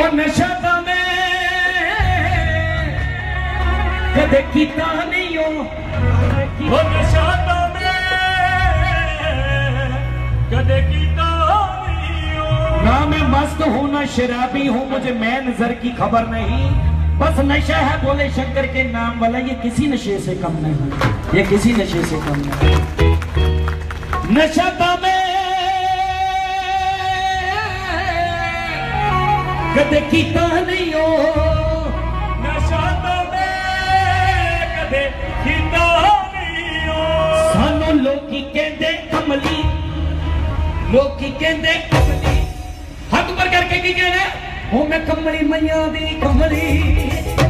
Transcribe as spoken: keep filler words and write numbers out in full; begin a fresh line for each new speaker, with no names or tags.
ओ नशा तो मैं कदे कीता नहीं हो, ओ नशा तो मैं कदे कीता नहीं हो। ना मैं मस्त हूँ ना शराबी हूँ, मुझे मैं नजर की खबर नहीं, बस नशा है बोले शंकर के नाम वाला, ये किसी नशे से कम नहीं, ये किसी नशे से कम नहीं। नशा तो मैं कदे कीता नहीं हो, नशा तो मैं कदे कीता नहीं हो। सानू लोकी कहंदे कमली, लोकी कहंदे कमली, हाथ ऊपर करके की कहना, ओ मैं कमली मैया दी कमली।